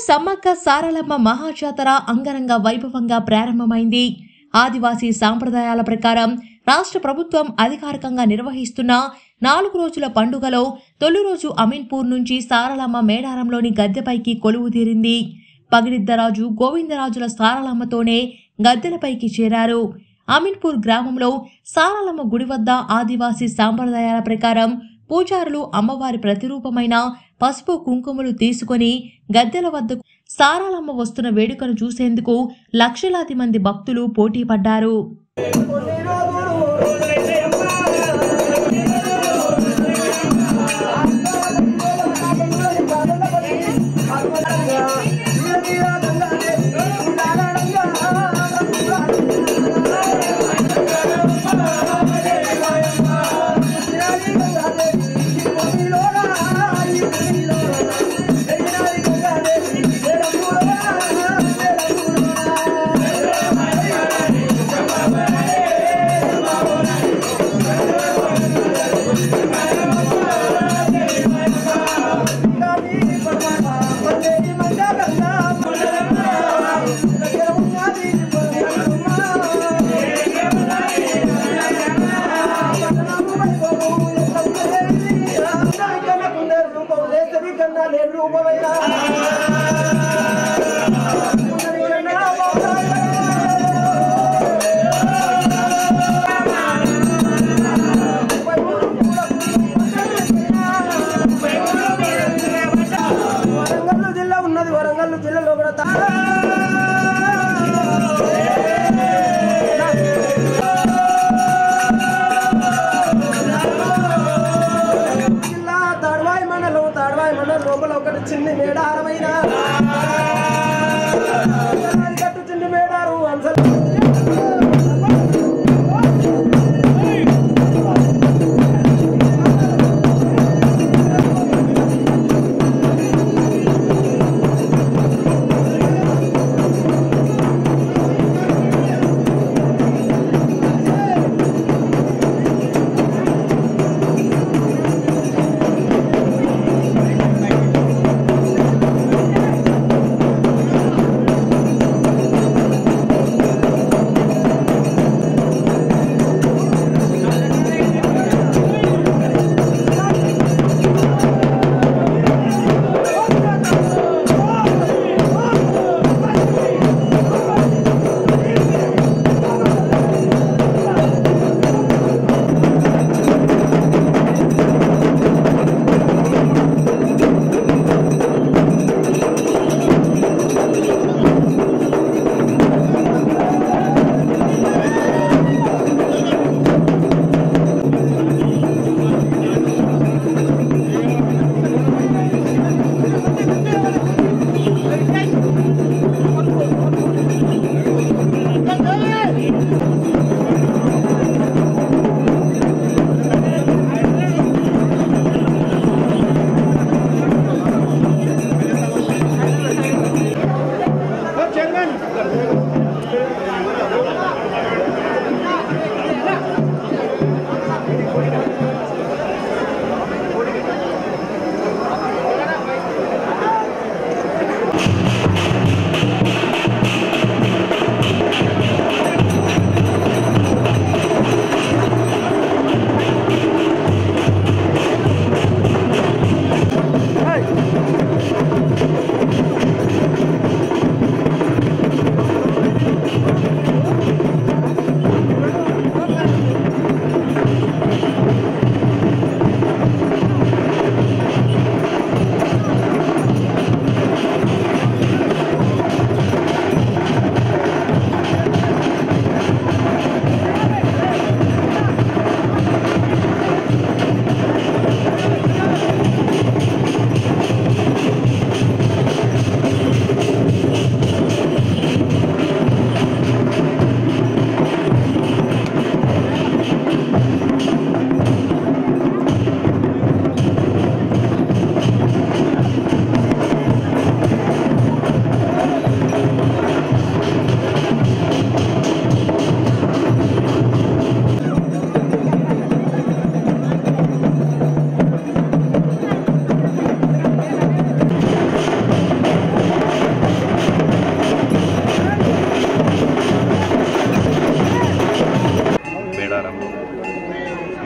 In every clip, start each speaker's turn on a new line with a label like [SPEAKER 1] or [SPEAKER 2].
[SPEAKER 1] సమ్మక్క సారలమ్మ మహాజాతర అంగరంగ వైభవంగా ప్రారంభమైంది. ఆదివాసీ సాంప్రదాయాల ప్రకారం రాష్ట్ర ప్రభుత్వం అధికారికంగా నిర్వహిస్తున్న 4 రోజుల పండుగలో తొలి రోజు అమీన్పూర్ నుంచి సారలమ్మ మేడారంలోని గద్దెపైకి కొలువుదీరింది. పగిడిద్దరాజు గోవిందరాజుల సారలమ్మతోనే గద్దెలపైకి చేరారు. అమీన్పూర్ గ్రామంలో సారలమ్మ గుడి వద్ద ఆదివాసీ సాంప్రదాయాల ప్రకారం పూజారులు అమ్మవారి ప్రతిరూపమైన పసుపు కుంకుమలు తీసుకుని గద్దెల వద్దకు సారలమ్మ వస్తున్న వేడుకను చూసేందుకు లక్షలాది మంది భక్తులు పోటీ పడ్డారు. వరంగల్ జిల్లాలో తాడ్వాయి మండలం లోపల ఒకటి చిన్ని మేడారమైన చిన్ని మేడారు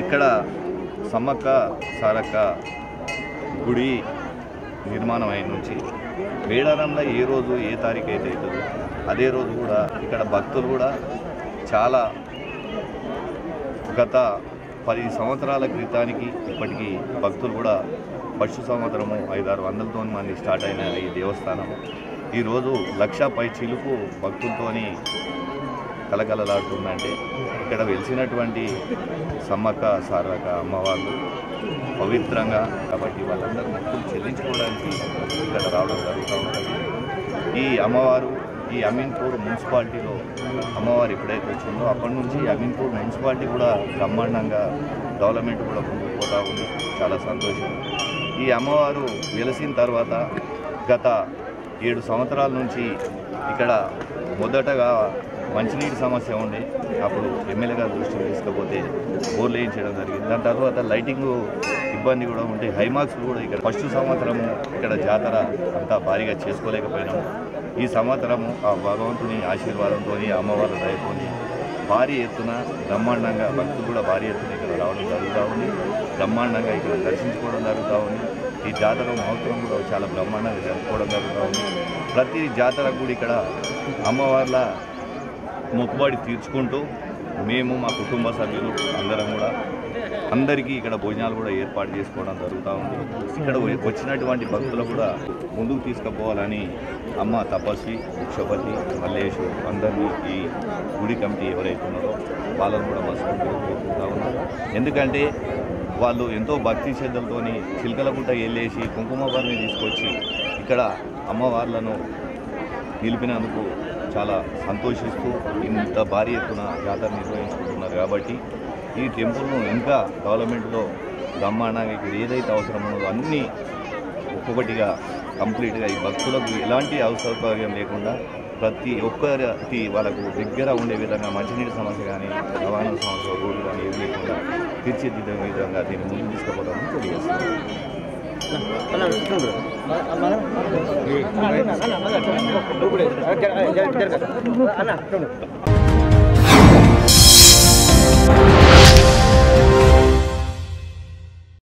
[SPEAKER 2] ఇక్కడ సమ్మక్క సారక్క గుడి నిర్మాణం అయిన నుంచి మేడారంలో ఏ రోజు ఏ తారీఖు అయితే అవుతుందో అదే రోజు కూడా ఇక్కడ భక్తులు కూడా చాలా గత 10 సంవత్సరాల క్రితానికి ఇప్పటికీ భక్తులు కూడా ఫస్ట్ సంవత్సరము 500-600 మంది స్టార్ట్ అయిన ఈ దేవస్థానం ఈరోజు 1,00,000 పై చిలుకు భక్తులతోని కలకలలాడుతుందంటే ఇక్కడ వెలిసినటువంటి సమ్మక్క సారక్క అమ్మవాళ్ళు పవిత్రంగా కాబట్టి వాళ్ళందరూ మొక్కులు చెల్లించుకోవడానికి ఇక్కడ రావడం జరుగుతూ ఉంటుంది. ఈ అమ్మవారు ఈ అమీన్పూర్ మున్సిపాలిటీలో అమ్మవారు ఎప్పుడైతే వచ్చిందో అప్పటి నుంచి అమీన్పూర్ మున్సిపాలిటీ కూడా బ్రహ్మాండంగా డెవలప్మెంట్ కూడా ముందుకు పోతూ ఉంది. చాలా సంతోషం. ఈ అమ్మవారు వెలిసిన తర్వాత గత 7 సంవత్సరాల నుంచి ఇక్కడ మొదటగా మంచినీటి సమస్య ఉండే అప్పుడు ఎమ్మెల్యే గారు దృష్టికి తీసుకపోతే బోర్లు వేయించడం జరిగింది. దాని తర్వాత లైటింగ్ ఇబ్బంది కూడా ఉంటే హైమార్క్స్ కూడా ఇక్కడ ఫస్ట్ సంవత్సరము ఇక్కడ జాతర అంతా భారీగా చేసుకోలేకపోయినాము. ఈ సంవత్సరము ఆ భగవంతుని ఆశీర్వాదంతో అమ్మవారి దయతో భారీ ఎత్తున బ్రహ్మాండంగా భక్తులు కూడా భారీ ఎత్తున ఇక్కడ రావడం జరుగుతూ ఉంది. బ్రహ్మాండంగా ఇక్కడ దర్శించుకోవడం జరుగుతూ ఉంది. ఈ జాతర మహోత్సవం కూడా చాలా బ్రహ్మాండంగా జరుపుకోవడం జరుగుతూ ఉంది. ప్రతి జాతరకు కూడా ఇక్కడ అమ్మవార్ల మొక్కుబడి తీర్చుకుంటూ మేము మా కుటుంబ సభ్యులు అందరం కూడా అందరికీ ఇక్కడ భోజనాలు కూడా ఏర్పాటు చేసుకోవడం జరుగుతూ ఉంది. ఇక్కడ వచ్చినటువంటి భక్తులు కూడా ముందుకు తీసుకుపోవాలని అమ్మ తపస్వి, వృక్షపతి, మల్లేషు అందరినీ ఈ గుడి కమిటీ ఎవరైతే ఉన్నారో వాళ్ళని కూడా మనస్ఫూర్తిగా కోరుకుంటూ ఉన్నారు. ఎందుకంటే వాళ్ళు ఎంతో భక్తి శ్రద్ధలతోని చిలకలగుట్ట వెళ్ళేసి కుంకుమవారిని తీసుకొచ్చి ఇక్కడ అమ్మవార్లను నిలిపినందుకు చాలా సంతోషిస్తూ ఇంత భారీ ఎత్తున జాతర నిర్వహించుకుంటున్నారు. కాబట్టి ఈ టెంపుల్ను ఇంకా డెవలప్మెంట్లో బ్రహ్మాండంగా ఇక్కడ ఏదైతే అవసరం ఉన్నదో అన్నీ ఒక్కొక్కటిగా కంప్లీట్గా ఈ భక్తులకు ఎలాంటి అసౌకర్యం లేకుండా ప్రతి ఒక్కరికి వాళ్ళకు దగ్గర ఉండే విధంగా మంచినీటి సమస్య కానీ రవాణా సమస్య రోడ్లు కానీ ఏది లేకుండా తీర్చిదిద్దే విధంగా దీన్ని ముందుకు తీసుకుపోతామని తెలియజేస్తున్నాను.